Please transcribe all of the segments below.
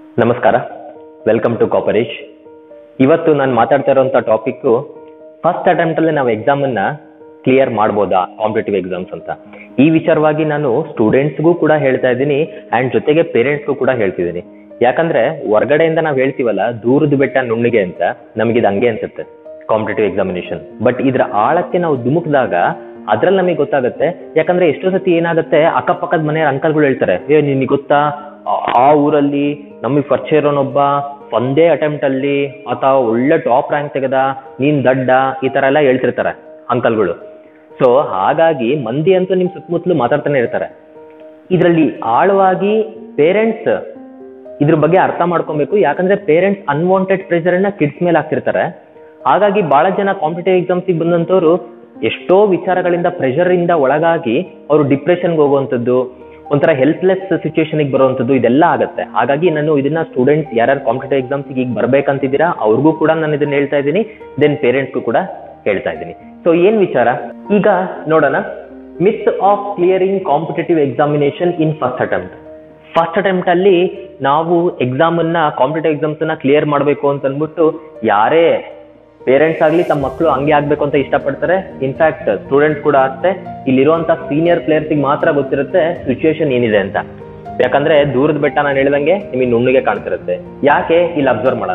ನಮಸ್ಕಾರ, welcome to ಕಾಪರೇಶ್. ಇವತ್ತು ನಾನು ಮಾತಾಡ್ತಾ ಇರೋಂಥ ಟಾಪಿಕ್ಕು ಫಸ್ಟ್ ಅಟೆಂಪ್ಟಲ್ಲಿ ನಾವು ಎಕ್ಸಾಮನ್ನು ಕ್ಲಿಯರ್ ಮಾಡ್ಬೋದಾ ಕಾಂಪಿಟೇಟಿವ್ ಎಕ್ಸಾಮ್ಸ್ ಅಂತ. ಈ ವಿಚಾರವಾಗಿ ನಾನು ಸ್ಟೂಡೆಂಟ್ಸ್ಗೂ ಕೂಡ ಹೇಳ್ತಾ ಇದ್ದೀನಿ ಆ್ಯಂಡ್ ಜೊತೆಗೆ ಪೇರೆಂಟ್ಸ್ಗೂ ಕೂಡ ಹೇಳ್ತಿದ್ದೀನಿ. ಯಾಕಂದ್ರೆ ಹೊರಗಡೆಯಿಂದ ನಾವು ಹೇಳ್ತೀವಲ್ಲ, ದೂರದ ಬೆಟ್ಟ ನುಣ್ಣಿಗೆ ಅಂತ, ನಮಗಿದು ಹಂಗೆ ಅನ್ಸುತ್ತೆ ಕಾಂಪಿಟೇಟಿವ್ ಎಕ್ಸಾಮಿನೇಷನ್. ಬಟ್ ಇದ್ರ ಆಳಕ್ಕೆ ನಾವು ಧುಮುಕಿದಾಗ ಅದ್ರಲ್ಲಿ ನಮಗೆ ಗೊತ್ತಾಗುತ್ತೆ. ಯಾಕಂದ್ರೆ ಎಷ್ಟೋ ಸತಿ ಏನಾಗುತ್ತೆ, ಅಕ್ಕಪಕ್ಕದ ಮನೆಯ ಅಂಕಲ್ಗಳು ಹೇಳ್ತಾರೆ, ನಿನಗೆ ಗೊತ್ತಾ ಆ ಊರಲ್ಲಿ ನಮಗೆ ಪರಿಚಯ ಇರೋನೊಬ್ಬ ಒಂದೇ ಅಟೆಂಪ್ಟ್ ಅಲ್ಲಿ ಆತ ಒಳ್ಳೆ ಟಾಪ್ ರ್ಯಾಂಕ್ ತೆಗೆದ, ನೀನ್ ದಡ್ಡ, ಈ ತರ ಎಲ್ಲ ಹೇಳ್ತಿರ್ತಾರೆ ಅಂಕಲ್ಗಳು. ಸೊ ಹಾಗಾಗಿ ಮಂದಿ ಅಂತೂ ನಿಮ್ ಸುತ್ತಮುತ್ತಲು ಮಾತಾಡ್ತಾನೆ ಇರ್ತಾರೆ. ಇದರಲ್ಲಿ ಆಳವಾಗಿ ಪೇರೆಂಟ್ಸ್ ಇದ್ರ ಬಗ್ಗೆ ಅರ್ಥ ಮಾಡ್ಕೊಬೇಕು. ಯಾಕಂದ್ರೆ ಪೇರೆಂಟ್ಸ್ ಅನ್ವಾಂಟೆಡ್ ಪ್ರೆಷರ್ ಅನ್ನ ಕಿಡ್ಸ್ ಮೇಲೆ ಹಾಕ್ತಿರ್ತಾರೆ. ಹಾಗಾಗಿ ಬಹಳ ಜನ ಕಾಂಪಿಟೇಟಿವ್ ಎಕ್ಸಾಮ್ಸಿಗೆ ಬಂದಂತವ್ರು ಎಷ್ಟೋ ವಿಚಾರಗಳಿಂದ ಪ್ರೆಷರ್ ಇಂದ ಒಳಗಾಗಿ ಅವರು ಡಿಪ್ರೆಷನ್ಗೆ ಹೋಗುವಂಥದ್ದು, ಒಂಥರ ಹೆಲ್ಪ್ಲೆಸ್ ಸಿಚುವೇಶನ್ಗೆ ಬರುವಂಥದ್ದು, ಇದೆಲ್ಲ ಆಗುತ್ತೆ. ಹಾಗಾಗಿ ನಾನು ಇದನ್ನ ಸ್ಟೂಡೆಂಟ್ಸ್ ಯಾರ್ಯಾರು ಕಾಂಪಿಟೇಟಿವ್ ಎಕ್ಸಾಮ್ಸಿಗೆ ಈಗ ಬರ್ಬೇಕಂತಿದ್ದೀರಾ ಅವ್ರಿಗೂ ಕೂಡ ನಾನು ಇದನ್ನ ಹೇಳ್ತಾ ಇದ್ದೀನಿ, ದೆನ್ ಪೇರೆಂಟ್ಸ್ಗೂ ಕೂಡ ಹೇಳ್ತಾ ಇದ್ದೀನಿ. ಸೊ ಏನ್ ವಿಚಾರ ಈಗ ನೋಡೋಣ. Myth of clearing competitive examination in first attempt. First attempt ಅಲ್ಲಿ ನಾವು ಎಕ್ಸಾಮ್ ಅನ್ನ ಕಾಂಪಿಟೇಟಿವ್ ಎಕ್ಸಾಮ್ಸ್ ಅನ್ನ ಕ್ಲಿಯರ್ ಮಾಡಬೇಕು ಅಂತ ಅಂದ್ಬಿಟ್ಟು ಯಾರೇ ಪೇರೆಂಟ್ಸ್ ಆಗ್ಲಿ ತಮ್ಮ ಮಕ್ಕಳು ಹಂಗೆ ಆಗ್ಬೇಕು ಅಂತ ಇಷ್ಟಪಡ್ತಾರೆ. ಇನ್ಫ್ಯಾಕ್ಟ್ ಸ್ಟೂಡೆಂಟ್ಸ್ ಕೂಡ ಅಷ್ಟೇ. ಇಲ್ಲಿರುವಂತ ಸೀನಿಯರ್ ಪ್ಲೇಯರ್ಸ್ಗೆ ಮಾತ್ರ ಗೊತ್ತಿರುತ್ತೆ ಸಿಚುವೇಶನ್ ಏನಿದೆ ಅಂತ. ಯಾಕಂದ್ರೆ ದೂರದ ಬೆಟ್ಟ ನಾನು ಹೇಳಿದಂಗೆ ನಿಮಗೆ ನುಣ್ಣಿಗೆ ಕಾಣ್ತಿರುತ್ತೆ. ಯಾಕೆ ಇಲ್ಲಿ ಅಬ್ಸರ್ವ್ ಮಾಡೋಣ.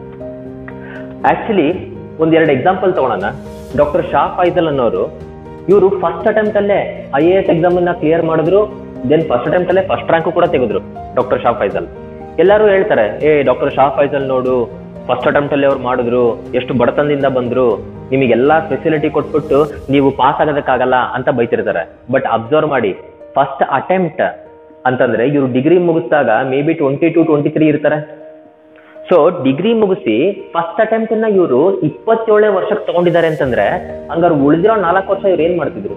ಆಕ್ಚುಲಿ ಒಂದೆರಡು ಎಕ್ಸಾಂಪಲ್ ತಗೊಳ್ಳೋಣ. ಡಾಕ್ಟರ್ ಶಾ ಫೈಸಲ್ ಅನ್ನೋರು, ಇವರು ಫಸ್ಟ್ ಅಟೆಂಪ್ಟ್ ಅಲ್ಲೇ IAS ಎಕ್ಸಾಮ್ ಅನ್ನ ಕ್ಲಿಯರ್ ಮಾಡಿದ್ರು. ದೆನ್ ಫಸ್ಟ್ ಅಟೆಂಪ್ಟ್ ಅಲ್ಲೇ ಫಸ್ಟ್ ರ್ಯಾಂಕ್ ಕೂಡ ತೆಗೆದ್ರು ಡಾಕ್ಟರ್ ಶಾ ಫೈಸಲ್. ಎಲ್ಲರೂ ಹೇಳ್ತಾರೆ, ಡಾಕ್ಟರ್ ಶಾ ಫೈಸಲ್ ನೋಡು, ಫಸ್ಟ್ ಅಟೆಂಪ್ಟ್ ಅಲ್ಲಿ ಅವ್ರು ಮಾಡಿದ್ರು, ಎಷ್ಟು ಬಡತನದಿಂದ ಬಂದ್ರು, ನಿಮಗೆಲ್ಲಾ ಫೆಸಿಲಿಟಿ ಕೊಟ್ಬಿಟ್ಟು ನೀವು ಪಾಸ್ ಆಗೋದಕ್ಕಾಗಲ್ಲ ಅಂತ ಬೈತಿರ್ತಾರೆ. ಬಟ್ ಅಬ್ಸರ್ವ್ ಮಾಡಿ, ಫಸ್ಟ್ ಅಟೆಂಪ್ಟ್ ಅಂತಂದ್ರೆ ಇವ್ರು ಡಿಗ್ರಿ ಮುಗಿಸಿದಾಗ ಮೇ ಬಿ 22-23 ಇರ್ತಾರೆ. ಸೊ ಡಿಗ್ರಿ ಮುಗಿಸಿ ಫಸ್ಟ್ ಅಟೆಂಪ್ಟ್ ಅನ್ನ ಇವರು 27 ವರ್ಷಕ್ಕೆ ತಗೊಂಡಿದ್ದಾರೆ ಅಂತಂದ್ರೆ ಹಂಗಾರೆ ಉಳಿದಿರೋ 4 ವರ್ಷ ಇವ್ರು ಏನ್ ಮಾಡ್ತಿದ್ರು?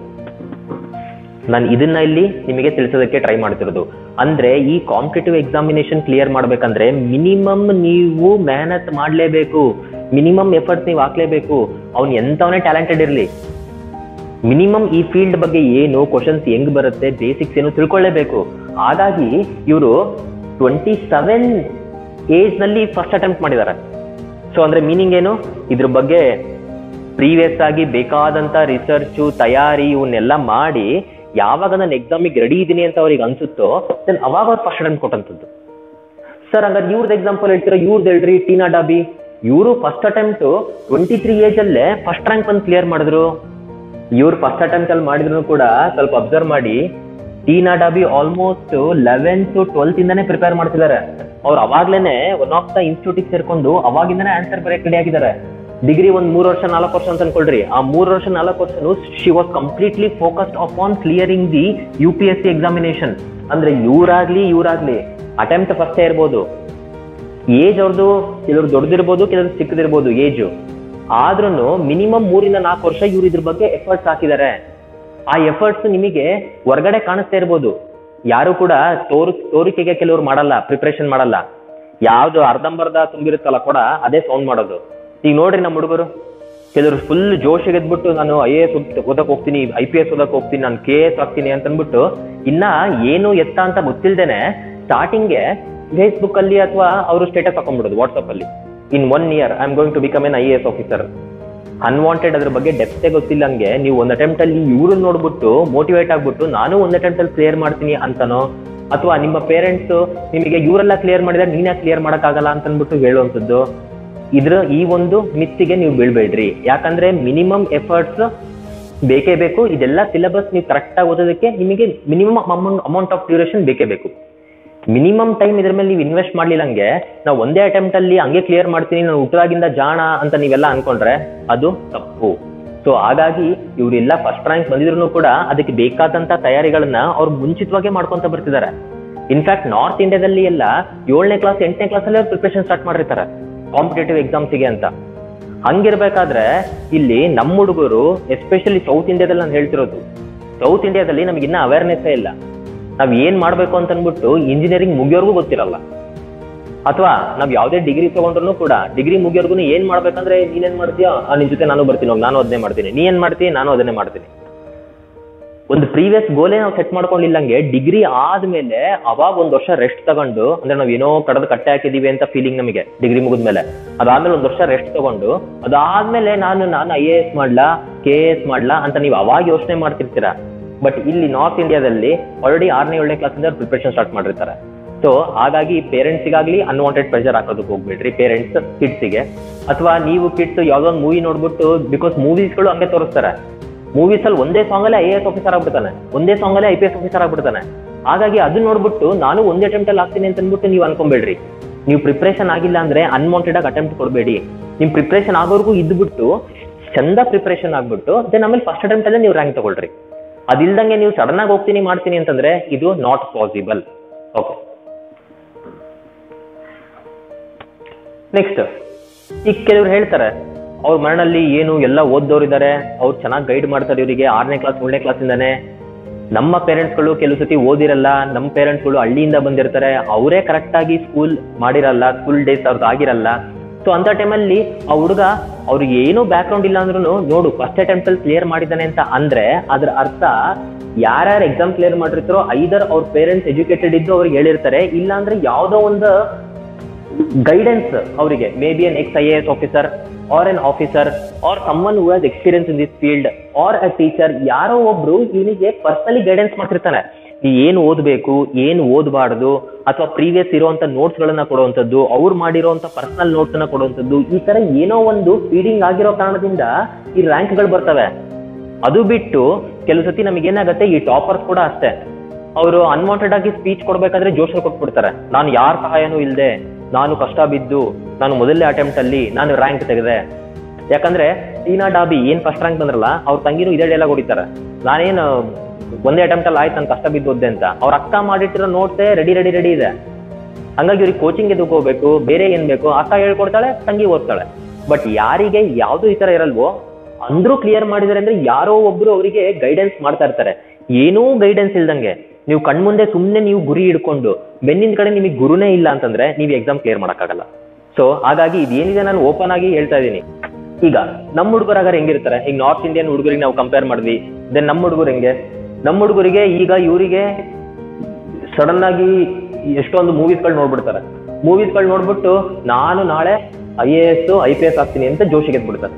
ನಾನು ಇದನ್ನ ಇಲ್ಲಿ ನಿಮಗೆ ತಿಳಿಸೋದಕ್ಕೆ ಟ್ರೈ ಮಾಡ್ತಿರೋದು. ಅಂದ್ರೆ ಈ ಕಾಂಪಿಟೇಟಿವ್ ಎಕ್ಸಾಮಿನೇಷನ್ ಕ್ಲಿಯರ್ ಮಾಡ್ಬೇಕಂದ್ರೆ ಮಿನಿಮಮ್ ನೀವು ಮೆಹನತ್ ಮಾಡ್ಲೇಬೇಕು, ಮಿನಿಮಮ್ ಎಫರ್ಟ್ಸ್ ನೀವು ಹಾಕ್ಲೇಬೇಕು. ಅವ್ನು ಎಂತವನೇ ಟ್ಯಾಲೆಂಟೆಡ್ ಇರಲಿ, ಮಿನಿಮಮ್ ಈ ಫೀಲ್ಡ್ ಬಗ್ಗೆ ಏನು, ಕ್ವಶನ್ಸ್ ಹೆಂಗ್ ಬರುತ್ತೆ, ಬೇಸಿಕ್ಸ್ ಏನು ತಿಳ್ಕೊಳ್ಳೇಬೇಕು. ಹಾಗಾಗಿ ಇವರು 27 ಏಜ್ ನಲ್ಲಿ ಫಸ್ಟ್ ಅಟೆಂಪ್ಟ್ ಮಾಡಿದ್ದಾರೆ. ಸೊ ಅಂದ್ರೆ ಮೀನಿಂಗ್ ಏನು, ಇದ್ರ ಬಗ್ಗೆ ಪ್ರೀವಿಯಸ್ ಆಗಿ ಬೇಕಾದಂತ ರಿಸರ್ಚು, ತಯಾರಿ ಇವನ್ನೆಲ್ಲ ಮಾಡಿ ಯಾವಾಗ ನಾನು ಎಕ್ಸಾಮಿಗೆ ರೆಡಿ ಇದ್ದೀನಿ ಅಂತ ಅವ್ರಿಗೆ ಅನ್ಸುತ್ತೋ ದೆನ್ ಅವಾಗ ಅವ್ರು ಫಸ್ಟ್ ಅಟೆಂಪ್ಟ್ ಕೊಟ್ಟಂಥದ್ದು. ಸರ್ ಹಂಗಾರೆ ಇವ್ರದ್ದು ಎಕ್ಸಾಂಪಲ್ ಹೇಳ್ತೀರಾ, ಇವ್ರದ್ದು ಹೇಳ್ರಿ. ಟೀನಾ ಡಾಬಿ, ಇವರು ಫಸ್ಟ್ ಅಟೆಂಪ್ಟ್ 23 ಏಜ್ ಅಲ್ಲೇ ಫಸ್ಟ್ ರ್ಯಾಂಕ್ ಬಂದು ಕ್ಲಿಯರ್ ಮಾಡಿದ್ರು. ಇವ್ರು ಫಸ್ಟ್ ಅಟೆಂಪ್ಟ್ ಅಲ್ಲಿ ಮಾಡಿದ್ರು ಕೂಡ ಸ್ವಲ್ಪ ಅಬ್ಸರ್ವ್ ಮಾಡಿ, ಟೀನಾ ಡಾಬಿ ಆಲ್ಮೋಸ್ಟ್ 11th 12th ಇಂದಾನೆ ಪ್ರಿಪೇರ್ ಮಾಡ್ತಿದ್ದಾರೆ. ಅವ್ರು ಅವಾಗ್ಲೇನೆ ಒನ್ ಆಫ್ ದ ಇನ್ಸ್ಟಿಟ್ಯೂಟಿಗೆ ಸೇರ್ಕೊಂಡು ಅವಾಗಿಂದಾನೆ ಆನ್ಸರ್ ಬರೆಯಕ್ಕೆ ರೆಡಿ ಆಗಿದ್ದಾರೆ. ಡಿಗ್ರಿ 1 ವರ್ಷ 4 ವರ್ಷ ಅಂತ ಅನ್ಕೊಳ್ರಿ, ಆ 3 ವರ್ಷ 4 ವರ್ಷನು she was completely focused upon clearing the UPSC examination. ಅಂದ್ರೆ ಇವ್ರಾಗ್ಲಿ ಅಟೆಂಪ್ಟ್ ಫಸ್ಟೇ ಇರ್ಬೋದು, ಏಜ್ ಅವ್ರದ್ದು ಕೆಲವ್ರು ದೊಡ್ಡದಿರ್ಬೋದು, ಕೆಲವ್ರು ಚಿಕ್ಕದಿರ್ಬೋದು ಏಜು, ಆದ್ರೂ ಮಿನಿಮಮ್ 3-4 ವರ್ಷ ಇವ್ರು ಇದ್ರ ಬಗ್ಗೆ ಎಫರ್ಟ್ಸ್ ಹಾಕಿದ್ದಾರೆ. ಆ ಎಫರ್ಟ್ಸ್ ನಿಮಗೆ ಹೊರಗಡೆ ಕಾಣಿಸ್ತಾ ಇರ್ಬೋದು. ಯಾರು ಕೂಡ ತೋರಿಕೆಗೆ ಕೆಲವ್ರು ಮಾಡಲ್ಲ, ಪ್ರಿಪರೇಷನ್ ಮಾಡಲ್ಲ. ಯಾವ್ದು ಅರ್ಧಂಬರ್ಧ ತುಂಬಿರುತ್ತಲ್ಲ ಕೂಡ ಅದೇ ಸೌಂಡ್ ಮಾಡೋದು. ಈಗ ನೋಡ್ರಿ ನಮ್ಮ ಹುಡುಗರು ಕೆಲವರು ಫುಲ್ ಜೋಶಿಗೆ ಎದ್ಬಿಟ್ಟು ನಾನು IAS ಓದಕ್ ಹೋಗ್ತೀನಿ, IPS ಓದಕ್ ಹೋಗ್ತೀನಿ, ನಾನು KS ಆಗ್ತೀನಿ ಅಂತ ಅಂದ್ಬಿಟ್ಟು ಇನ್ನ ಏನು ಎತ್ತ ಅಂತ ಗೊತ್ತಿಲ್ದೇನೆ ಸ್ಟಾರ್ಟಿಂಗ್ಗೆ ಫೇಸ್ಬುಕ್ ಅಲ್ಲಿ ಅಥವಾ ಅವರು ಸ್ಟೇಟಸ್ ಹಾಕೊಂಡ್ಬಿಡೋದು ವಾಟ್ಸಪ್ ಅಲ್ಲಿ, in 1 year I am going to become an IAS officer. Unwanted ಅದ್ರ ಬಗ್ಗೆ ಡೆಪ್ತೇ ಗೊತ್ತಿಲ್ಲಂಗೆ ನೀವು ಒಂದು ಅಟೆಂಪ್ಟ್ ಅಲ್ಲಿ ಇವ್ರನ್ನ ನೋಡ್ಬಿಟ್ಟು ಮೋಟಿವೇಟ್ ಆಗ್ಬಿಟ್ಟು ನಾನು ಒಂದು ಅಟೆಂಪ್ಟ್ ಅಲ್ಲಿ ಕ್ಲಿಯರ್ ಮಾಡ್ತೀನಿ ಅಂತನೋ, ಅಥವಾ ನಿಮ್ಮ ಪೇರೆಂಟ್ಸ್ ನಿಮಗೆ ಇವರೆಲ್ಲ ಕ್ಲಿಯರ್ ಮಾಡಿದ್ರೆ ನೀನೇ ಕ್ಲಿಯರ್ ಮಾಡಕ್ಕಾಗಲ್ಲ ಅಂತ ಅಂದ್ಬಿಟ್ಟು ಹೇಳುವಂಥದ್ದು. ಈ ಒಂದು ಮಿತ್ತಿಗೆ ನೀವು ಬೀಳ್ಬೇಡ್ರಿ. ಯಾಕಂದ್ರೆ ಮಿನಿಮಮ್ ಎಫರ್ಟ್ಸ್ ಬೇಕೇ ಬೇಕು. ಇದೆಲ್ಲ ಸಿಲೆಬಸ್ ನೀವು ಕರೆಕ್ಟ್ ಆಗಿ ಓದೋದಕ್ಕೆ ನಿಮಗೆ ಮಿನಿಮಮ್ ಅಮೌಂಟ್ ಆಫ್ ಡ್ಯೂರೇಷನ್ ಬೇಕೇ ಬೇಕು. ಮಿನಿಮಮ್ ಟೈಮ್ ಇದ್ರ ಮೇಲೆ ನೀವು ಇನ್ವೆಸ್ಟ್ ಮಾಡ್ಲಿಲ್ಲಂಗೆ ನಾವು ಒಂದೇ ಅಟೆಂಪ್ಟ್ ಅಲ್ಲಿ ಹಂಗೆ ಕ್ಲಿಯರ್ ಮಾಡ್ತೀನಿ, ನಾನು ಹುಟ್ಟದಾಗಿಂದ ಜಾಣ ಅಂತ ನೀವೆಲ್ಲ ಅನ್ಕೊಂಡ್ರೆ ಅದು ತಪ್ಪು. ಸೊ ಹಾಗಾಗಿ ಇವರೆಲ್ಲ ಫಸ್ಟ್ ರ್ಯಾಂಕ್ ಬಂದಿದ್ರು ಕೂಡ ಅದಕ್ಕೆ ಬೇಕಾದಂತ ತಯಾರಿಗಳನ್ನ ಅವ್ರು ಮುಂಚಿತವಾಗೇ ಮಾಡ್ಕೊಂತ ಬರ್ತಿದ್ದಾರೆ. ಇನ್ಫ್ಯಾಕ್ಟ್ ನಾರ್ತ್ ಇಂಡಿಯಾದಲ್ಲಿ ಎಲ್ಲ 7ನೇ ಕ್ಲಾಸ್ 8ನೇ ಕ್ಲಾಸ್ ಅಲ್ಲಿ ಅವ್ರು ಪ್ರಿಪರೇಷನ್ ಸ್ಟಾರ್ಟ್ ಮಾಡಿರ್ತಾರೆ ಕಾಂಪಿಟೇಟಿವ್ ಎಕ್ಸಾಮ್ಸಿಗೆ ಅಂತ. ಹಂಗಿರ್ಬೇಕಾದ್ರೆ ಇಲ್ಲಿ ನಮ್ಮ ಹುಡುಗರು ಎಸ್ಪೆಷಲಿ ಸೌತ್ ಇಂಡಿಯಾದಲ್ಲಿ ನಾನು ಹೇಳ್ತಿರೋದು, ಸೌತ್ ಇಂಡಿಯಾದಲ್ಲಿ ನಮ್ಗೆ ಇನ್ನ ಅವೇರ್ನೆಸ್ಸೇ ಇಲ್ಲ. ನಾವ್ ಏನ್ ಮಾಡ್ಬೇಕು ಅಂತ ಅನ್ಬಿಟ್ಟು ಇಂಜಿನಿಯರಿಂಗ್ ಮುಗಿಯೋರ್ಗೂ ಗೊತ್ತಿರಲ್ಲ, ಅಥವಾ ನಾವ್ ಯಾವ್ದೇ ಡಿಗ್ರಿ ತಗೊಂಡ್ರು ಕೂಡ ಡಿಗ್ರಿ ಮುಗಿಯೋರ್ಗು ಏನ್ ಮಾಡ್ಬೇಕಂದ್ರೆ ನೀನೇನ್ ಮಾಡ್ತೀಯಾ, ನಿನ್ ಜೊತೆ ನಾನು ಬರ್ತೀನಿ, ನಾನು ಅದನ್ನೇ ಮಾಡ್ತೀನಿ, ನೀ ಏನ್ ಮಾಡ್ತೀನಿ, ನಾನು ಅದನ್ನೇ ಮಾಡ್ತೀನಿ. ಒಂದು ಪ್ರೀವಿಯಸ್ ಗೋಲೇ ನಾವು ಸೆಟ್ ಮಾಡ್ಕೊಂಡಿಲ್ಲಂಗೆ ಡಿಗ್ರಿ ಆದ್ಮೇಲೆ ಅವಾಗ ಒಂದ್ ವರ್ಷ ರೆಸ್ಟ್ ತಗೊಂಡು, ಅಂದ್ರೆ ನಾವ್ ಏನೋ ಕಡದ ಕಟ್ಟೆ ಹಾಕಿದೀವಿ ಅಂತ ಫೀಲಿಂಗ್ ನಮಗೆ ಡಿಗ್ರಿ ಮುಗಿದ್ಮೇಲೆ, ಅದಾದ್ಮೇಲೆ ಒಂದ್ ವರ್ಷ ರೆಸ್ಟ್ ತಗೊಂಡು ಅದಾದ್ಮೇಲೆ ನಾನು IAS ಮಾಡ್ಲಾ KS ಮಾಡ್ಲಾ ಅಂತ ನೀವು ಅವಾಗ ಯೋಚನೆ ಮಾಡ್ತಿರ್ತೀರಾ. ಬಟ್ ಇಲ್ಲಿ ನಾರ್ತ್ ಇಂಡಿಯಾದಲ್ಲಿ ಆಲ್ರೆಡಿ 6ನೇ 7ನೇ ಕ್ಲಾಸಿಂದ ಪ್ರಿಪರೇಷನ್ ಸ್ಟಾರ್ಟ್ ಮಾಡಿರ್ತಾರೆ. ಸೊ ಹಾಗಾಗಿ ಪೇರೆಂಟ್ಸಿಗಾಗ್ಲಿ ಅನ್ವಾಂಟೆಡ್ ಪ್ರೆಷರ್ ಹಾಕೋದಕ್ಕೆ ಹೋಗ್ಬೇಡ್ರಿ, ಪೇರೆಂಟ್ಸ್ ಕಿಡ್ಸಿಗೆ. ಅಥವಾ ನೀವು ಕಿಡ್ಸ್ ಯಾವ್ದೊಂದು ಮೂವಿ ನೋಡ್ಬಿಟ್ಟು, ಬಿಕಾಸ್ ಮೂವೀಸ್ಗಳು ಹಂಗೆ ತೋರಿಸ್ತಾರೆ, ಮೂವೀಸ್ ಅಲ್ಲಿ ಒಂದೇ ಸಾಂಗ್ ಅಲ್ಲೇ IAS ಆಫೀಸರ್ ಆಗ್ಬಿಡ್ತಾನೆ, ಒಂದೇ ಸಾಂಗ್ ಅಲ್ಲೇ IPS ಆಫೀಸರ್ ಆಗ್ಬಿಡ್ತಾನೆ. ಹಾಗಾಗಿ ಅದನ್ನ ನೋಡ್ಬಿಟ್ಟು ನಾನು ಒಂದೇ ಅಟೆಂಪ್ಟ್ ಅಲ್ಲಿ ಆಗ್ತೀನಿ ಅಂತ ಅಂದ್ಬಿಟ್ಟು ನೀವು ಅನ್ಕೊಂಬೇಡ್ರಿ. ನೀವು ಪ್ರಿಪ್ರೇಷನ್ ಆಗಿಲ್ಲ ಅಂದ್ರೆ ಅನ್ವಾಂಟೆಡ್ ಆಗಿ ಅಟೆಂಪ್ಟ್ ಕೊಡಬೇಡಿ. ನಿಮ್ ಪ್ರಿಪ್ರೇಷನ್ ಆಗೋರ್ಗೂ ಇದ್ಬಿಟ್ಟು ಚಂದ ಪ್ರಿಪ್ರೇಷನ್ ಆಗ್ಬಿಟ್ಟು ದೆನ್ ಆಮೇಲೆ ಫಸ್ಟ್ ಅಟೆಂಪ್ಟ್ ಅಲ್ಲೇ ನೀವು ರ್ಯಾಂಕ್ ತಗೊಳ್ರಿ. ಅದಿಲ್ದಂಗೆ ನೀವು ಸಡನ್ ಆಗಿ ಹೋಗ್ತೀನಿ ಮಾಡ್ತೀನಿ ಅಂತಂದ್ರೆ ಇದು ನಾಟ್ ಪಾಸಿಬಲ್. ಓಕೆ, ನೆಕ್ಸ್ಟ್, ಈಗ ಕೆಲವ್ರು ಹೇಳ್ತಾರೆ ಅವ್ರ ಮನೆಯಲ್ಲಿ ಏನು ಎಲ್ಲ ಓದ್ದವ್ರು ಇದ್ದಾರೆ, ಅವ್ರು ಚೆನ್ನಾಗಿ ಗೈಡ್ ಮಾಡ್ತಾರೆ ಇವರಿಗೆ 6ನೇ ಕ್ಲಾಸ್ 7ನೇ ಕ್ಲಾಸಿಂದಾನೆ. ನಮ್ಮ ಪೇರೆಂಟ್ಸ್ಗಳು ಕೆಲವು ಸತಿ ಓದಿರಲ್ಲ, ನಮ್ಮ ಪೇರೆಂಟ್ಸ್ಗಳು ಹಳ್ಳಿಯಿಂದ ಬಂದಿರ್ತಾರೆ, ಅವರೇ ಕರೆಕ್ಟ್ ಆಗಿ ಸ್ಕೂಲ್ ಮಾಡಿರಲ್ಲ, ಸ್ಕೂಲ್ ಡೇಸ್ ಅವ್ರದ್ದು ಆಗಿರಲ್ಲ. ಸೊ ಅಂತ ಟೈಮಲ್ಲಿ ಆ ಹುಡುಗ ಅವ್ರಿಗೆ ಏನೂ ಬ್ಯಾಕ್ ಗ್ರೌಂಡ್ ಇಲ್ಲ ಅಂದ್ರೂ ನೋಡು ಫಸ್ಟ್ ಅಟೆಂಪ್ಟ್ ಅಲ್ಲಿ ಕ್ಲಿಯರ್ ಮಾಡಿದ್ದಾನೆ ಅಂತ ಅಂದ್ರೆ ಅದ್ರ ಅರ್ಥ ಯಾರ್ಯಾರು ಎಕ್ಸಾಮ್ ಕ್ಲಿಯರ್ ಮಾಡಿರ್ತಾರೋ ಐದರ್ ಅವ್ರ ಪೇರೆಂಟ್ಸ್ ಎಜುಕೇಟೆಡ್ ಇದ್ದು ಅವ್ರಿಗೆ ಹೇಳಿರ್ತಾರೆ, ಇಲ್ಲ ಅಂದ್ರೆ ಯಾವ್ದೋ ಒಂದು ಗೈಡೆನ್ಸ್ ಅವರಿಗೆ, maybe an ex-IAS officer or an officer or someone who has experience in this field or a teacher, ಯಾರೋ ಒಬ್ರು ಇವನಿಗೆ ಪರ್ಸನಲಿ ಗೈಡೆನ್ಸ್ ಮಾಡ್ತಿರ್ತಾನೆ. ಏನು ಓದಬೇಕು, ಏನು ಓದಬಾರ್ದು, ಅಥವಾ ಪ್ರೀವಿಯಸ್ ಇರುವಂತ ನೋಟ್ಸ್ ಗಳನ್ನ ಕೊಡುವಂಥದ್ದು, ಅವ್ರು ಮಾಡಿರುವಂತ ಪರ್ಸನಲ್ ನೋಟ್ಸ್ ಅನ್ನ ಕೊಡುವಂಥದ್ದು, ಈ ತರ ಏನೋ ಒಂದು ಫೀಡಿಂಗ್ ಆಗಿರೋ ಕಾರಣದಿಂದ ಈ ರ್ಯಾಂಕ್ ಗಳು ಬರ್ತವೆ. ಅದು ಬಿಟ್ಟು ಕೆಲವು ಸತಿ ನಮಗೆ ಏನಾಗುತ್ತೆ, ಈ ಟಾಪರ್ಸ್ ಕೂಡ ಅಷ್ಟೇ, ಅವರು ಅನ್ವಾಂಟೆಡ್ ಆಗಿ ಸ್ಪೀಚ್ ಕೊಡ್ಬೇಕಾದ್ರೆ ಜೋಶಲ್ಲಿ ಕೊಟ್ಬಿಡ್ತಾರೆ. ನಾನು ಯಾರ ಸಹಾಯನೂ ಇಲ್ಲದೆ, ನಾನು ಕಷ್ಟ ಬಿದ್ದು, ನಾನು ಮೊದಲನೇ ಅಟೆಂಪ್ಟ್ ಅಲ್ಲಿ ನಾನು ರ್ಯಾಂಕ್ ತೆಗೆದೆ. ಯಾಕಂದ್ರೆ ಟೀನಾ ಡಾಬಿ ಏನ್ ಫಸ್ಟ್ ರ್ಯಾಂಕ್ ಬಂದ್ರಲ್ಲ, ಅವ್ರ ತಂಗಿನೂ ಇದೇ ಡೈಲಾಗ್ ಹೊಡಿತಾರೆ, ನಾನೇನು ಒಂದೇ ಅಟೆಂಪ್ಟ್ ಅಲ್ಲಿ ಆಯ್ತು ನಾನು ಕಷ್ಟ ಬಿದ್ದು ಓದ್ದೆ ಅಂತ. ಅವ್ರ ಅಕ್ಕ ಮಾಡಿಟ್ಟಿರೋ ನೋಟ್ಸೇ ರೆಡಿ ಇದೆ. ಹಂಗಾಗಿ ಇವ್ರಿಗೆ ಕೋಚಿಂಗ್ ಎದಕ್ಕೆ ಹೋಗ್ಬೇಕು, ಬೇರೆ ಏನ್ ಬೇಕು, ಅಕ್ಕ ಹೇಳ್ಕೊಡ್ತಾಳೆ, ತಂಗಿ ಓದ್ತಾಳೆ. ಬಟ್ ಯಾರಿಗೆ ಯಾವ್ದು ಈ ತರ ಇರಲ್ವೋ ಅಂದ್ರೂ ಕ್ಲಿಯರ್ ಮಾಡಿದಾರೆ ಅಂದ್ರೆ ಯಾರೋ ಒಬ್ರು ಅವರಿಗೆ ಗೈಡೆನ್ಸ್ ಮಾಡ್ತಾ ಇರ್ತಾರೆ. ಏನೂ ಗೈಡೆನ್ಸ್ ಇಲ್ದಂಗೆ ನೀವು ಕಣ್ಮುಂದೆ ಸುಮ್ಮನೆ ನೀವು ಗುರಿ ಹಿಡ್ಕೊಂಡು ಬೆನ್ನಿನ ಕಡೆ ನಿಮಗೆ ಗುರುನೇ ಇಲ್ಲ ಅಂತಂದ್ರೆ ನೀವು ಎಕ್ಸಾಮ್ ಕ್ಲಿಯರ್ ಮಾಡಕ್ಕಾಗಲ್ಲ. ಸೊ ಹಾಗಾಗಿ ಇದೇನಿದೆ ನಾನು ಓಪನ್ ಆಗಿ ಹೇಳ್ತಾ ಇದ್ದೀನಿ. ಈಗ ನಮ್ಮ ಹುಡುಗರಾಗ ಹೆಂಗಿರ್ತಾರೆ, ಈಗ ನಾರ್ತ್ ಇಂಡಿಯನ್ ಹುಡುಗರಿಗೆ ನಾವು ಕಂಪೇರ್ ಮಾಡಿದ್ವಿ, ದೆನ್ ನಮ್ಮ ಹುಡುಗರು ಹೆಂಗೆ, ನಮ್ಮ ಹುಡುಗರಿಗೆ ಈಗ ಇವರಿಗೆ ಸಡನ್ ಆಗಿ ಎಷ್ಟೊಂದು ಮೂವೀಸ್ಗಳು ನೋಡ್ಬಿಡ್ತಾರೆ. ಮೂವೀಸ್ಗಳು ನೋಡ್ಬಿಟ್ಟು ನಾನು ನಾಳೆ IAS IPS ಆಗ್ತೀನಿ ಅಂತ ಜೋಶಿಗೆದ್ಬಿಡ್ತಾರೆ.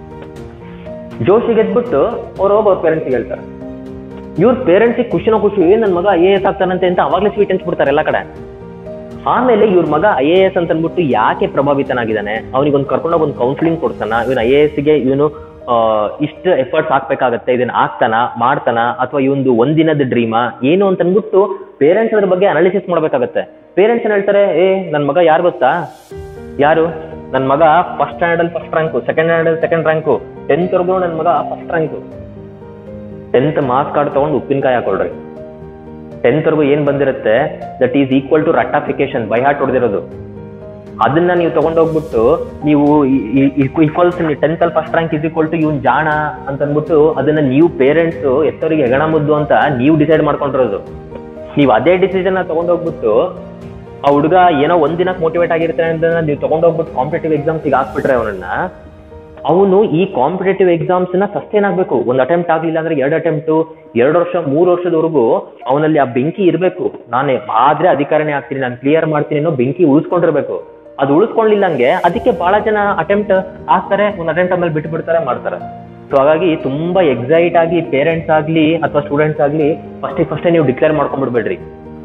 ಜೋಶಿಗೆದ್ಬಿಟ್ಟು ಅವ್ರು ಹೋಗಿ ಅವ್ರ ಪೇರೆಂಟ್ಸ್ಗೆ ಹೇಳ್ತಾರೆ. ಇವ್ರ ಪೇರೆಂಟ್ಸಿಗೆ ಖುಷಿ ನನ್ನ ಮಗ IAS ಆಗ್ತಾನಂತೆ ಅಂತ ಅವಾಗಲೇ ಸ್ವೀಟ್ ಹಂಚ್ಬಿಡ್ತಾರೆ ಎಲ್ಲ ಕಡೆ. ಆಮೇಲೆ ಇವ್ರ ಮಗ IAS ಅಂತ ಅಂದ್ಬಿಟ್ಟು ಯಾಕೆ ಪ್ರಭಾವಿತನಾಗಿದ್ದಾನೆ, ಅವನಿಗೊಂದು ಕರ್ಕೊಂಡೋಗಿ ಒಂದು ಕೌನ್ಸಿಲಿಂಗ್ ಕೊಡ್ತಾನ, ಇವನು IASಗೆ ಇವನು ಇಷ್ಟು ಎಫರ್ಟ್ಸ್ ಹಾಕ್ಬೇಕಾಗತ್ತೆ, ಇದನ್ನ ಆಗ್ತಾನ ಮಾಡ್ತಾನ, ಅಥವಾ ಇವೊಂದು ಒಂದಿನದ ಡ್ರೀಮಾ ಏನು ಅಂತ ಅಂದ್ಬಿಟ್ಟು ಪೇರೆಂಟ್ಸ್ ಅದ್ರ ಬಗ್ಗೆ ಅನಾಲಿಸಿಸ್ ಮಾಡ್ಬೇಕಾಗತ್ತೆ. ಪೇರೆಂಟ್ಸ್ ಏನ್ ಹೇಳ್ತಾರೆ, ನನ್ ಮಗ ಯಾರು ಗೊತ್ತಾ, ಯಾರು ನನ್ ಮಗ ಫಸ್ಟ್ ಸ್ಟ್ಯಾಂಡರ್ಡ್ ಅಲ್ಲಿ first rank, second standard second rank, 10th ವರೆಗೂ ನನ್ ಮಗ first rank. 10th marks card ತಗೊಂಡು ಉಪ್ಪಿನಕಾಯಿ ಹಾಕೊಳ್ರಿ. 10th ವರೆಗೂ ಏನ್ ಬಂದಿರುತ್ತೆ ದಟ್ ಈಸ್ ಈಕ್ವಲ್ ಟು ರಟ್ಟಾಫಿಕೇಶನ್, ಬೈ ಹಾರ್ಟ್ ಹೊಡೆದಿರೋದು. ಅದನ್ನ ನೀವು ತಗೊಂಡೋಗ್ಬಿಟ್ಟು ನೀವು ಈಕ್ವಲ್ಸ್ 10th ಅಲ್ಲಿ first rank is equal to ಇವ್ನ್ ಜಾಣ ಅಂತ ಅಂದ್ಬಿಟ್ಟು ಅದನ್ನ ನೀವು ಪೇರೆಂಟ್ಸ್ ಎತ್ತವರಿಗೆ ಹೆಗಣ ಮುದ್ದು ಅಂತ ನೀವು ಡಿಸೈಡ್ ಮಾಡ್ಕೊಂಡಿರೋದು. ನೀವು ಅದೇ ಡಿಸಿಷನ್ ತಗೊಂಡೋಗ್ಬಿಟ್ಟು ಆ ಹುಡುಗ ಏನೋ ಒಂದಿನಕ್ಕೆ ಮೋಟಿವೇಟ್ ಆಗಿರ್ತಾನೆ ಅಂತ ನೀವು ತಗೊಂಡೋಗ್ಬಿಟ್ಟು ಕಾಂಪಿಟೇಟಿವ್ ಎಕ್ಸಾಮ್ಸ್ ಹಾಕ್ಬಿಟ್ರೆ ಅವನು ಈ ಕಾಂಪಿಟೇಟಿವ್ ಎಕ್ಸಾಮ್ಸ್ ನ ಸಸ್ಟೈನ್ ಆಗ್ಬೇಕು. ಒಂದು ಅಟೆಂಪ್ಟ್ ಆಗ್ಲಿಲ್ಲ ಅಂದ್ರೆ 2 ಅಟೆಂಪ್ಟ್, 2 ವರ್ಷ 3 ವರ್ಷದವರೆಗೂ ಅವನಲ್ಲಿ ಆ ಬೆಂಕಿ ಇರ್ಬೇಕು. ನಾನೇ ಆದ್ರೆ ಅಧಿಕಾರನೇ ಆಗ್ತೀನಿ, ನಾನು ಕ್ಲಿಯರ್ ಮಾಡ್ತೀನಿ ಅನ್ನೋ ಬೆಂಕಿ ಉಳಿಸ್ಕೊಂಡಿರ್ಬೇಕು. ಅದು ಉಳಿಸ್ಕೊಳ್ಳಿಲ್ಲಂಗೆ ಅದಕ್ಕೆ ಬಹಳ ಜನ ಅಟೆಂಪ್ಟ್ ಆಗ್ತಾರೆ, ಒಂದು ಅಟೆಂಪ್ಟ್ ಆಮೇಲೆ ಬಿಟ್ಟು ಬಿಡ್ತಾರೆ, ಮಾಡ್ತಾರೆ. ಸೊ ಹಾಗಾಗಿ ತುಂಬಾ ಎಕ್ಸೈಟ್ ಆಗಿ ಪೇರೆಂಟ್ಸ್ ಆಗ್ಲಿ ಅಥವಾ ಸ್ಟೂಡೆಂಟ್ಸ್ ಆಗ್ಲಿ ಫಸ್ಟೇ ನೀವು ಡಿಕ್ಲೇರ್ ಮಾಡ್ಕೊಂಡ್ಬಿಡ್ಬೇಡ್ರಿ.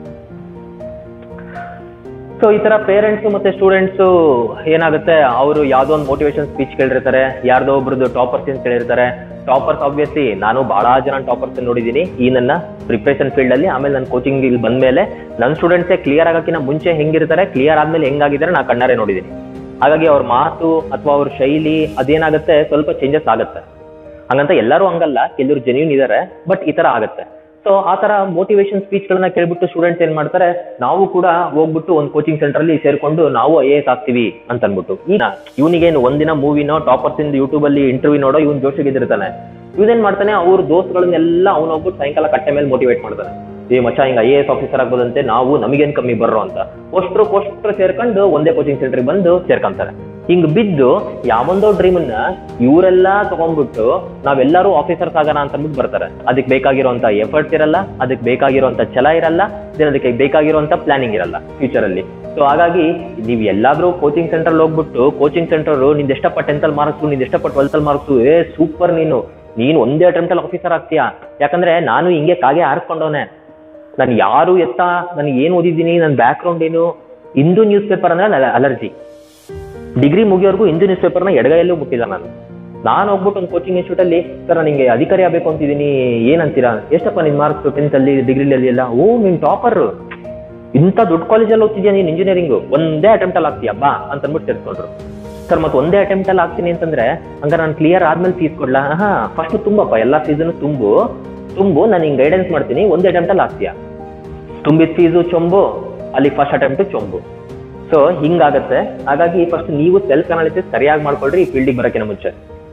ಸೊ ಈ ತರ ಪೇರೆಂಟ್ಸ್ ಮತ್ತೆ ಸ್ಟೂಡೆಂಟ್ಸ್ ಏನಾಗುತ್ತೆ, ಅವರು ಯಾವ್ದೋ ಒಂದು ಮೋಟಿವೇಶನ್ ಸ್ಪೀಚ್ ಕೇಳಿರ್ತಾರೆ, ಯಾರ್ದೋ ಒಬ್ರದ್ದು ಟಾಪರ್ಸ್ ಅಂತ ಕೇಳಿರ್ತಾರೆ. ಟಾಪರ್ಸ್ ಆಬ್ವಿಯಸ್ಲಿ ನಾನು ಬಹಳ ಜನ ಟಾಪರ್ಸ್ ನೋಡಿದೀನಿ ಈ ನನ್ನ ಪ್ರಿಪ್ರೇಷನ್ ಫೀಲ್ಡ್ ಅಲ್ಲಿ. ಆಮೇಲೆ ನನ್ನ ಕೋಚಿಂಗ್ ಇಲ್ಲಿ ಬಂದ್ಮೇಲೆ ನನ್ನ ಸ್ಟೂಡೆಂಟ್ಸೇ ಕ್ಲಿಯರ್ ಆಗಕ್ಕಿಂತ ಮುಂಚೆ ಹೆಂಗಿರ್ತಾರೆ, ಕ್ಲಿಯರ್ ಆದ್ಮೇಲೆ ಹೆಂಗಾಗಿದ್ದಾರೆ ನಾ ಕಣ್ಣಾರೆ ನೋಡಿದೀನಿ. ಹಾಗಾಗಿ ಅವ್ರ ಮಾತು ಅಥವಾ ಅವ್ರ ಶೈಲಿ ಅದೇನಾಗುತ್ತೆ ಸ್ವಲ್ಪ ಚೇಂಜಸ್ ಆಗುತ್ತೆ. ಹಂಗಂತ ಎಲ್ಲರೂ ಹಂಗಲ್ಲ, ಕೆಲವರು ಜೆನ್ಯೂನ್ ಇದಾರೆ, ಬಟ್ ಈ ತರ ಆಗುತ್ತೆ. ಸೊ ಆ ತರ ಮೋಟಿವೇಶನ್ ಸ್ಪೀಚ್ ಗಳನ್ನ ಕೇಳ್ಬಿಟ್ಟು ಸ್ಟೂಡೆಂಟ್ಸ್ ಏನ್ ಮಾಡ್ತಾರೆ, ನಾವು ಕೂಡ ಹೋಗ್ಬಿಟ್ಟು ಒಂದು ಕೋಚಿಂಗ್ ಸೆಂಟರ್ ಅಲ್ಲಿ ಸೇರ್ಕೊಂಡು ನಾವು IAS ಆಗ್ತೀವಿ ಅಂತ ಅನ್ಬಿಟ್ಟು. ಈಗ ಇವನಿಗೇನು ಒಂದಿನ ಮೂವಿನೋ ಟಾಪರ್ಸ್ ಇಂದ ಯೂಟ್ಯೂಬ್ ಅಲ್ಲಿ ಇಂಟರ್ವ್ಯೂ ನೋಡೋ ಇವನ್ ಜೋಶಿಗಿದಿರ್ತಾನೆ. ಇವನೇನ್ ಮಾಡ್ತಾನೆ, ಅವ್ರ ದೋಸ್ತಗಳನ್ನೆಲ್ಲ ಅವ್ನು ಹೋಗ್ಬಿಟ್ಟು ಸಾಯಂಕಾಲ ಕಟ್ಟೆ ಮೇಲೆ ಮೋಟಿವೇಟ್ ಮಾಡ್ತಾನೆ. ಈ ಮಚ್ಚ ಹಿಂಗ IAS ಆಫೀಸರ್ ಆಗ್ಬೋದಂತೆ, ನಾವು ನಮಗೇನ್ ಕಮ್ಮಿ ಬರ್ರೋ ಅಂತ. ಅಷ್ಟ್ರು ಸೇರ್ಕೊಂಡು ಒಂದೇ ಕೋಚಿಂಗ್ ಸೆಂಟರ್ಗೆ ಬಂದು ಸೇರ್ಕೊಂತಾರೆ. ಹಿಂಗ್ ಬಿದ್ದು ಯಾವೊಂದೋ ಡ್ರೀಮನ್ನ ಇವರೆಲ್ಲ ತಗೊಂಡ್ಬಿಟ್ಟು ನಾವೆಲ್ಲರೂ ಆಫೀಸರ್ಸ್ ಆಗೋಣ ಅಂತ ಅಂದ್ಬಿಟ್ಟು ಬರ್ತಾರೆ. ಅದಕ್ಕೆ ಬೇಕಾಗಿರುವಂತ ಎಫರ್ಟ್ಸ್ ಇರಲ್ಲ, ಅದಕ್ಕೆ ಬೇಕಾಗಿರುವಂತ ಛಲ ಇರಲ್ಲ, ಅದಕ್ಕೆ ಬೇಕಾಗಿರುವಂತ ಪ್ಲಾನಿಂಗ್ ಇರಲ್ಲ ಫ್ಯೂಚರ್ ಅಲ್ಲಿ. ಸೊ ಹಾಗಾಗಿ ನೀವು ಎಲ್ಲಾದ್ರೂ ಕೋಚಿಂಗ್ ಸೆಂಟರ್ ಹೋಗ್ಬಿಟ್ಟು ಕೋಚಿಂಗ್ ಸೆಂಟರ್ ನಿಂದೆಷ್ಟಪ್ಪ 10th ಮಾರ್ಕ್ಸು, ನಿಂದೆಷ್ಟಪ್ಪ 12th ಮಾರ್ಕ್ಸು, ಸೂಪರ್ ನೀನು ಒಂದೇ ಅಟೆಂಪ್ಟ್ ಅಲ್ಲಿ ಆಫೀಸರ್ ಆಗ್ತೀಯಾ. ಯಾಕಂದ್ರೆ ನಾನು ಹಿಂಗೆ ಕಾಗೆ ಆರಿಸ್ಕೊಂಡವನೆ, ನಾನು ಯಾರು ಎತ್ತ, ನನಗೆ ಏನು ಓದಿದ್ದೀನಿ, ನನ್ನ ಬ್ಯಾಕ್ ಗ್ರೌಂಡ್ ಏನು, ಹಿಂದೂ ನ್ಯೂಸ್ ಪೇಪರ್ ಅಂದ್ರೆ ಅಲರ್ಜಿ. ಡಿಗ್ರಿ ಮುಗಿಯೋರ್ಗು ಹಿಂದೂ ನ್ಯೂಸ್ ಪೇಪರ್ನ ಎಡಗೈಯಲ್ಲೂ ಮುಟ್ಟಿಲ್ಲ ನಾನು ಹೋಗ್ಬಿಟ್ಟು ಒಂದು ಕೋಚಿಂಗ್ ಇನ್ಸ್ಟಿಟ್ಯೂಟ್ ಅಲ್ಲಿ ಸರ್ ನಿಂಗೆ ಅಧಿಕಾರಿ ಆಗ್ಬೇಕು ಅಂತಿದ್ದೀನಿ, ಏನಂತೀರಾ, ಎಷ್ಟಪ್ಪ ನಿನ್ ಮಾರ್ಕ್ಸ್ 10th ಅಲ್ಲಿ ಡಿಗ್ರಿಲಿ ಎಲ್ಲ, ಓ ನೀನ್ ಟಾಪರ್, ಇಂಥ ದೊಡ್ಡ ಕಾಲೇಜಲ್ಲಿ ಓದ್ತಿದ್ಯಾ ನೀನ್ ಇಂಜಿನಿಯರಿಂಗು, ಒಂದೇ ಅಟೆಂಪ್ಟ್ ಅಲ್ಲಿ ಆಗ್ತೀಯಾ ಬಾ ಅಂತ ಅಂದ್ಬಿಟ್ಟು ಸೇರ್ಕೊಂಡ್ರು. ಸರ್ ಮತ್ತೆ ಒಂದೇ ಅಟೆಂಪ್ಟ್ ಅಲ್ಲಿ ಆಗ್ತೀನಿ ಅಂತಂದ್ರೆ ಹಂಗಾರೆ ನಾನು ಕ್ಲಿಯರ್ ಆದ್ಮೇಲೆ ಫೀಸ್ ಕೊಡ್ಲಾ? ಫಸ್ಟ್ ತುಂಬಪ್ಪ ಎಲ್ಲಾ ಫೀಸನ್ನು ತುಂಬು ನಾನು ಹಿಂಗ್ ಗೈಡೆನ್ಸ್ ಮಾಡ್ತೀನಿ, ಒಂದೇ ಅಟೆಂಪ್ಟ್ ಅಲ್ಲಿ ಆಗ್ತೀಯಾ, ತುಂಬಿದ ಫೀಸು ಚೊಂಬು, ಅಲ್ಲಿ ಫಸ್ಟ್ ಅಟೆಂಪ್ಟ್ ಚೊಂಬು. ಸೊ ಹಿಂಗಾಗತ್ತೆ. ಹಾಗಾಗಿ ಫಸ್ಟ್ ನೀವು ಸೆಲ್ಫ್ ಅನಾಲಿಸಿಸ್ ಸರಿಯಾಗಿ ಮಾಡ್ಕೊಳ್ರಿ ಈ ಫೀಲ್ಡಿಗೆ ಬರೋಕ್ಕಿಂತ ಮುಂಚೆ.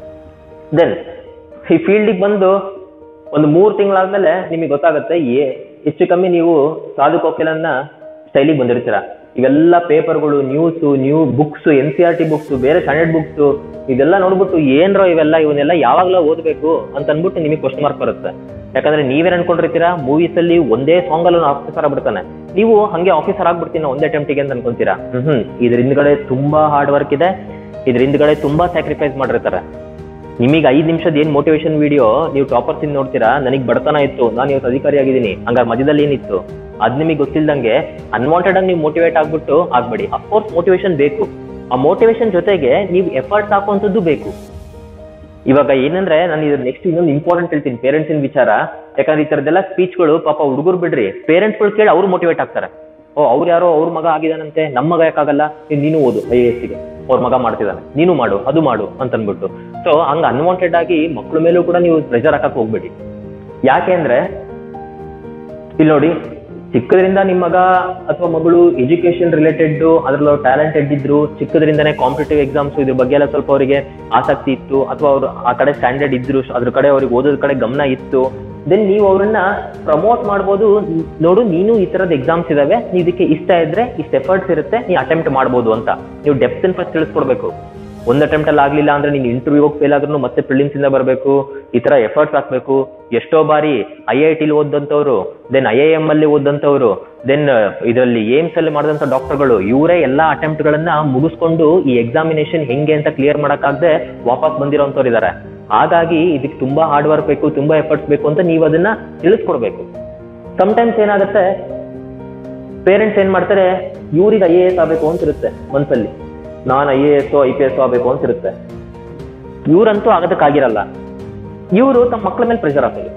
ದೆನ್ ಈ ಫೀಲ್ಡಿಗೆ ಬಂದು ಒಂದು 3 ತಿಂಗಳಾದ್ಮೇಲೆ ನಿಮಗೆ ಗೊತ್ತಾಗುತ್ತೆ ಹೆಚ್ಚು ಕಮ್ಮಿ ನೀವು ಸಾಧು ಕೋಕಿಲನ್ನ ಸ್ಟೈಲಿಗೆ ಬಂದಿರ್ತೀರ. ಇವೆಲ್ಲ ಪೇಪರ್ಗಳು, ನ್ಯೂ ಬುಕ್ಸ್, NCERT ಬುಕ್ಸ್, ಬೇರೆ ಸ್ಟ್ಯಾಂಡರ್ಡ್ ಬುಕ್ಸ್, ಇದೆಲ್ಲ ನೋಡ್ಬಿಟ್ಟು ಏನ್ರೋ ಇವನ್ನೆಲ್ಲ ಯಾವಾಗ್ಲೂ ಓದ್ಬೇಕು ಅಂತ ಅನ್ಬಿಟ್ಟು ನಿಮಗೆ ಕ್ವಶನ್ ಮಾರ್ಕ್ ಬರುತ್ತೆ. ಯಾಕಂದ್ರೆ ನೀವೇನ್ ಅನ್ಕೊಂಡಿರ್ತೀರಾ, ಮೂವೀಸ್ ಅಲ್ಲಿ ಒಂದೇ ಸಾಂಗ್ ಅಲ್ಲಿ ಆಫೀಸರ್ ಆಗ್ಬಿಡ್ತಾನೆ, ನೀವು ಹಂಗೆ ಆಫೀಸರ್ ಆಗ್ಬಿಡ್ತೀನಿ ಒಂದೇ ಅಟೆಂಪ್ಟಿಗೆ ಅಂತ ಅನ್ಕೊಂತೀರಾ. ಇದ್ರ ಹಿಂದ್ಗಡೆ ತುಂಬಾ ಹಾರ್ಡ್ ವರ್ಕ್ ಇದೆ, ಇದ್ರ ಹಿಂದ್ಗಡೆ ತುಂಬಾ ಸ್ಯಾಕ್ರಿಫೈಸ್ ಮಾಡಿರ್ತಾರೆ. ನಿಮಗೆ 5 ನಿಮಿಷದ ಏನ್ ಮೋಟಿವೇಶನ್ ವಿಡಿಯೋ ನೀವು ಟಾಪರ್ಸ್ ಇಂದ ನೋಡ್ತೀರಾ, ನನಗೆ ಬಡತನ ಇತ್ತು, ನಾನು ಇವತ್ತು ಅಧಿಕಾರಿ ಆಗಿದ್ದೀನಿ, ಹಂಗಾರೆ ಮಧ್ಯದಲ್ಲಿ ಏನಿತ್ತು ಅದ್ ನಿಮಗೆ ಗೊತ್ತಿಲ್ದಂಗೆ ಅನ್ವಾಂಟೆಡ್ ಆಗಿ ನೀವು ಮೋಟಿವೇಟ್ ಆಗ್ಬಿಟ್ಟು ಆಗ್ಬೇಡಿ. ಅಫ್ಕೋರ್ಸ್ ಮೋಟಿವೇಶನ್ ಬೇಕು, ಆ ಮೋಟಿವೇಶನ್ ಜೊತೆಗೆ ನೀವು ಎಫರ್ಟ್ಸ್ ಹಾಕುವಂಥದ್ದು ಬೇಕು. ಇವಾಗ ಏನಂದ್ರೆ ನಾನು ಇದ್ರ ನೆಕ್ಸ್ಟ್ ಇನ್ನೊಂದು ಇಂಪಾರ್ಟೆಂಟ್ ಹೇಳ್ತೀನಿ, ಪೇರೆಂಟ್ಸ್ ಇನ್ ವಿಚಾರ. ಯಾಕಂದ್ರೆ ಈ ತರದೆಲ್ಲ ಸ್ಪೀಚ್ಗಳು ಪಾಪ ಹುಡುಗರು ಬಿಡ್ರಿ, ಪೇರೆಂಟ್ಸ್ಗಳು ಕೇಳಿ ಅವ್ರು ಮೋಟಿವೇಟ್ ಆಗ್ತಾರೆ. ಅವ್ರು ಯಾರೋ ಅವ್ರ ಮಗ ಆಗಿದಾನಂತೆ, ನಮ್ಮ ಮಗ ಯಾಕಾಗಲ್ಲ, ನೀನು ಓದು IAS ಗೆ, ಅವ್ರ ಮಗ ಮಾಡ್ತಿದ್ದಾನೆ, ನೀನು ಮಾಡು, ಅದು ಮಾಡು ಅಂತ ಅನ್ಬಿಟ್ಟು. ಸೊ ಹಂಗ ಅನ್ವಾಂಟೆಡ್ ಆಗಿ ಮಕ್ಳ ಮೇಲೂ ಕೂಡ ನೀವು ಪ್ರೆಷರ್ ಹಾಕಕ್ ಹೋಗ್ಬೇಡಿ. ಯಾಕೆ ಅಂದ್ರೆ ಇಲ್ಲಿ ನೋಡಿ, ಚಿಕ್ಕದ್ರಿಂದ ನಿಮ್ಮ ಮಗ ಅಥವಾ ಮಗಳು ಎಜುಕೇಶನ್ ರಿಲೇಟೆಡ್ ಅದ್ರಲ್ಲಿ ಟ್ಯಾಲೆಂಟೆಡ್ ಇದ್ರು, ಚಿಕ್ಕದ್ರಿಂದನೇ ಕಾಂಪಿಟೇಟಿವ್ ಎಕ್ಸಾಮ್ಸ್ ಇದ್ರ ಬಗ್ಗೆ ಎಲ್ಲ ಸ್ವಲ್ಪ ಅವರಿಗೆ ಆಸಕ್ತಿ ಇತ್ತು, ಅಥವಾ ಅವ್ರು ಆ ಕಡೆ ಸ್ಟ್ಯಾಂಡರ್ಡ್ ಇದ್ರು, ಅದ್ರ ಕಡೆ ಅವ್ರಿಗೆ ಓದೋದ್ ಕಡೆ ಗಮನ ಇತ್ತು, ದೆನ್ ನೀವು ಅವ್ರನ್ನ ಪ್ರಮೋಟ್ ಮಾಡ್ಬೋದು. ನೋಡು ನೀನು ಈ ತರದ ಎಕ್ಸಾಮ್ಸ್ ಇದಾವೆ, ನೀ ಇದಕ್ಕೆ ಇಷ್ಟ ಇದ್ರೆ ಇಷ್ಟ ಎಫರ್ಟ್ಸ್ ಇರುತ್ತೆ, ನೀ ಅಟೆಂಪ್ಟ್ ಮಾಡ್ಬೋದು ಅಂತ ನೀವು ಡೆಪ್ತ್ ಫಸ್ಟ್ ತಿಳಿಸ್ಕೊಡ್ಬೇಕು. ಒಂದ್ ಅಟೆಂಪ್ಟ್ ಅಲ್ಲಿ ಆಗ್ಲಿಲ್ಲ ಅಂದ್ರೆ ನೀನು ಇಂಟರ್ವ್ಯೂ ಹೋಗಿ ಫೇಲ್ ಆದ್ರೂ ಮತ್ತೆ ಪ್ರಿಲಿಮ್ಸ್ ಇಂದ ಬರಬೇಕು, ಈ ತರ ಎಫರ್ಟ್ಸ್ ಹಾಕ್ಬೇಕು. ಎಷ್ಟೋ ಬಾರಿ IIT ಓದಂತವ್ರು, ದೆನ್ IIM ಅಲ್ಲಿ ಓದಂತವ್ರು, ದೆನ್ ಇದರಲ್ಲಿ ಏಮ್ಸ್ ಅಲ್ಲಿ ಮಾಡಿದಂತ ಡಾಕ್ಟರ್ಗಳು, ಇವರೇ ಎಲ್ಲಾ ಅಟೆಂಪ್ಟ್ ಗಳನ್ನ ಮುಗಿಸ್ಕೊಂಡು ಈ ಎಕ್ಸಾಮಿನೇಷನ್ ಹೆಂಗೆ ಅಂತ ಕ್ಲಿಯರ್ ಮಾಡಕ್ಕಾಗದೆ ವಾಪಸ್ ಬಂದಿರೋಂಥವ್ರು ಇದಾರೆ. ಹಾಗಾಗಿ ಇದಕ್ಕೆ ತುಂಬಾ ಹಾರ್ಡ್ ವರ್ಕ್ ಬೇಕು, ತುಂಬಾ ಎಫರ್ಟ್ಸ್ ಬೇಕು ಅಂತ ನೀವು ಅದನ್ನ ತಿಳಿಸ್ಕೊಡ್ಬೇಕು. ಸಮ್ಟೈಮ್ಸ್ ಏನಾಗುತ್ತೆ, ಪೇರೆಂಟ್ಸ್ ಏನ್ ಮಾಡ್ತಾರೆ, ಇವ್ರಿಗೆ IAS ಆಗ್ಬೇಕು ಅಂತ ಇರುತ್ತೆ ಮನ್ಸಲ್ಲಿ, ನಾನು IAS IPS ಆಗ್ಬೇಕು ಅಂತ ಇರುತ್ತೆ. ಇವ್ರಂತೂ ಆಗೋದಕ್ಕಾಗಿರಲ್ಲ, ಇವರು ತಮ್ಮ ಮಕ್ಕಳ ಮೇಲೆ ಪ್ರೆಷರ್ ಹಾಕೋದು.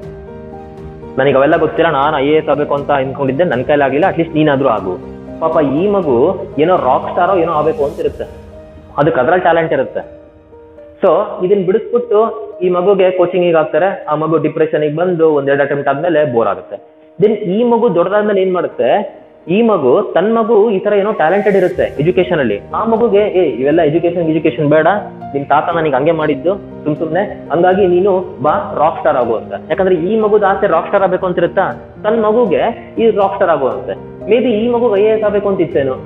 ನನಗೆ ಅವೆಲ್ಲ ಗೊತ್ತಿಲ್ಲ, ನಾನು IAS ಆಗ್ಬೇಕು ಅಂತ ಅನ್ಕೊಂಡಿದ್ದೆ, ನನ್ನ ಕೈಲಿ ಆಗಿಲ್ಲ, ಅಟ್ಲೀಸ್ಟ್ ನೀನಾದ್ರೂ ಆಗು. ಪಾಪ ಈ ಮಗು ಏನೋ ರಾಕ್ ಸ್ಟಾರೋ ಏನೋ ಆಗ್ಬೇಕು ಅಂತ ಇರುತ್ತೆ, ಅದಕ್ಕೆ ಅದ್ರಲ್ಲಿ ಟ್ಯಾಲೆಂಟ್ ಇರುತ್ತೆ. ಸೊ ಇದನ್ನ ಬಿಡಿಸ್ಬಿಟ್ಟು ಈ ಮಗುಗೆ ಕೋಚಿಂಗ್ ಹಾಕ್ತಾರೆ, ಆ ಮಗು ಡಿಪ್ರೆಷನ್ ಬಂದು 1-2 ಅಟೆಂಪ್ಟ್ ಆದ್ಮೇಲೆ ಬೋರ್ ಆಗುತ್ತೆ. ದೆನ್ ಈ ಮಗು ದೊಡ್ಡದಾದ್ಮೇಲೆ ಏನ್ ಮಾಡುತ್ತೆ, ಈ ಮಗು ತನ್ನ ಮಗು ಈ ತರ ಏನೋ ಟ್ಯಾಲೆಂಟೆಡ್ ಇರುತ್ತೆ ಎಜುಕೇಶನ್ ಅಲ್ಲಿ, ಆ ಮಗುಗೆ ಇವೆಲ್ಲ ಎಜುಕೇಶನ್ ಬೇಡ, ನಿಮ್ ತಾತ ನನಗೆ ಹಂಗೆ ಮಾಡಿದ್ದು ಸುಮ್ನೆ, ಹಂಗಾಗಿ ನೀನು ಬಾ ರಾಕ್ ಸ್ಟಾರ್ ಆಗು ಅಂತ. ಯಾಕಂದ್ರೆ ಈ ಮಗುದ ಆಸೆ ರಾಕ್ ಸ್ಟಾರ್ ಆಗ್ಬೇಕು ಅಂತ ಇರುತ್ತಾ, ತನ್ನ ಮಗುಗೆ ಈ ರಾಕ್ ಸ್ಟಾರ್ ಆಗುವಂತೆ. ಮೇ ಬಿ ಈ ಮಗು IAS ಆಗ್ಬೇಕು ಅಂತ ಇತ್ತೇನೋ.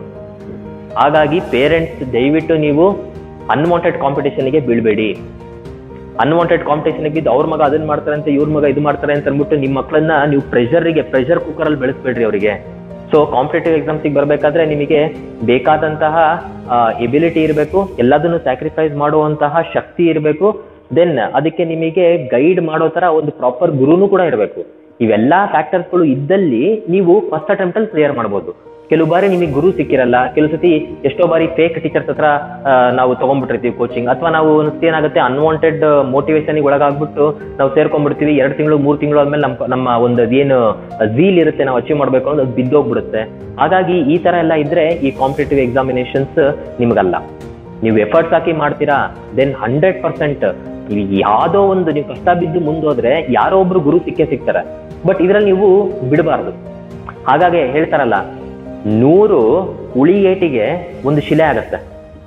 ಹಾಗಾಗಿ ಪೇರೆಂಟ್ಸ್ ದಯವಿಟ್ಟು ನೀವು ಅನ್ವಾಂಟೆಡ್ ಕಾಂಪಿಟೇಷನ್ಗೆ ಬೀಳ್ಬೇಡಿ. ಅನ್ವಾಂಟೆಡ್ ಕಾಂಪಿಟೇಷನ್ ಬಿದ್ದು ಅವ್ರ ಮಗ ಅದನ್ನ ಮಾಡ್ತಾರೆ ಅಂತ, ಇವ್ರ ಮಗ ಇದು ಮಾಡ್ತಾರೆ ಅಂತ ಅಂದ್ಬಿಟ್ಟು ನಿಮ್ಮ ಮಕ್ಕಳನ್ನ ನೀವು ಪ್ರೆಷರ್ ಕುಕ್ಕರ್ ಅಲ್ಲಿ ಬೆಳೆಸ್ಬೇಡ್ರಿ ಅವರಿಗೆ. ಸೊ ಕಾಂಪಿಟೇಟಿವ್ ಎಕ್ಸಾಮ್ಸಿಗೆ ಬರ್ಬೇಕಾದ್ರೆ ನಿಮಗೆ ಬೇಕಾದಂತಹ ಎಬಿಲಿಟಿ ಇರಬೇಕು, ಎಲ್ಲದನ್ನು ಸ್ಯಾಕ್ರಿಫೈಸ್ ಮಾಡುವಂತಹ ಶಕ್ತಿ ಇರಬೇಕು. ದೆನ್ ಅದಕ್ಕೆ ನಿಮಗೆ ಗೈಡ್ ಮಾಡೋ ತರ ಒಂದು ಪ್ರಾಪರ್ ಗುರುನು ಕೂಡ ಇರಬೇಕು. ಇವೆಲ್ಲಾ ಫ್ಯಾಕ್ಟರ್ಸ್ಗಳು ಇದ್ದಲ್ಲಿ ನೀವು ಫಸ್ಟ್ ಅಟೆಂಪ್ಟ್ ಅಲ್ಲಿ ಕ್ಲಿಯರ್ ಮಾಡ್ಬೋದು. ಕೆಲವು ಬಾರಿ ನಿಮಗೆ ಗುರು ಸಿಕ್ಕಿರಲ್ಲ, ಕೆಲವು ಸತಿ ಎಷ್ಟೋ ಬಾರಿ ಫೇಕ್ ಟೀಚರ್ಸ್ ಹತ್ರ ನಾವು ತಗೊಂಡ್ಬಿಟ್ಟಿರ್ತೀವಿ ಕೋಚಿಂಗ್, ಅಥವಾ ನಾವು ಏನಾಗುತ್ತೆ ಅನ್ವಾಂಟೆಡ್ ಮೋಟಿವೇಶನ್ ಒಳಗಾಗ್ಬಿಟ್ಟು ನಾವು ಸೇರ್ಕೊಂಡ್ಬಿಡ್ತೀವಿ. 2 ತಿಂಗಳು 3 ತಿಂಗಳು ಆದ್ಮೇಲೆ ನಮ್ಮ ಒಂದು ಏನು ಝೀಲ್ ಇರುತ್ತೆ ನಾವು ಅಚೀವ್ ಮಾಡ್ಬೇಕು ಅನ್ನೋದು ಬಿದ್ದೋಗ್ಬಿಡುತ್ತೆ. ಹಾಗಾಗಿ ಈ ತರ ಎಲ್ಲ ಇದ್ರೆ ಈ ಕಾಂಪಿಟೇಟಿವ್ ಎಕ್ಸಾಮಿನೇಷನ್ಸ್ ನಿಮ್ಗಲ್ಲ. ನೀವು ಎಫರ್ಟ್ಸ್ ಹಾಕಿ ಮಾಡ್ತೀರಾ, ದೆನ್ 100% ಯಾವ್ದೋ ಒಂದು ನೀವು ಕಷ್ಟ ಬಿದ್ದು ಮುಂದೋದ್ರೆ ಯಾರೋ ಒಬ್ರು ಗುರು ಸಿಗ್ತಾರೆ. ಬಟ್ ಇದ್ರಲ್ಲಿ ನೀವು ಬಿಡಬಾರ್ದು. ಹಾಗಾಗಿ ಹೇಳ್ತಾರಲ್ಲ, 100 ಉಳಿ ಏಟಿಗೆ ಒಂದು ಶಿಲೆ ಆಗತ್ತೆ.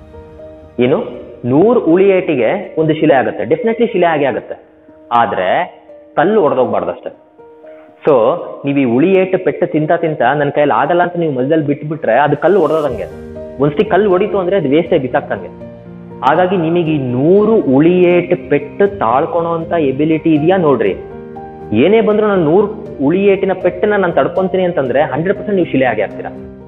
ಏನು 100 ಉಳಿ ಏಟಿಗೆ ಒಂದು ಶಿಲೆ ಆಗತ್ತೆ, ಡೆಫಿನೆಟ್ಲಿ ಶಿಲೆ ಆಗತ್ತೆ. ಆದ್ರೆ ಕಲ್ಲು ಒಡೆದೋಗ್ಬಾರ್ದು ಅಷ್ಟೇ. ಸೊ ನೀವು ಈ ಉಳಿ ಏಟು ಪೆಟ್ಟು ತಿಂತ ನನ್ನ ಕೈಯಲ್ಲಿ ಆಗಲ್ಲ ಅಂತ ನೀವು ಮಧ್ಯದಲ್ಲಿ ಬಿಟ್ಬಿಟ್ರೆ ಅದು ಕಲ್ಲು ಒಡೆದಂಗೆ. ಒಂದ್ಸತಿ ಕಲ್ಲು ಹೊಡಿತು ಅಂದ್ರೆ ಅದು ವೇಸ್ಟ್ ಆಗಿ ಬಿಸಾಕ್ತಂಗೆ. ಹಾಗಾಗಿ ನಿಮಗೆ ಈ 100 ಉಳಿಯೇಟ್ ಪೆಟ್ಟು ತಾಳ್ಕೊಳೋ ಅಂತ ಎಬಿಲಿಟಿ ಇದೆಯಾ ನೋಡ್ರಿ. ಏನೇ ಬಂದ್ರು ನಾನು 100 ಉಳಿಯೇಟಿನ ಪೆಟ್ಟನ್ನ ನಾನು ತಡ್ಕೊಂತೀನಿ ಅಂತಂದ್ರೆ 100% ನೀವು ಶಿಲೆ ಆಗಿ ಆಗ್ತೀರಾ.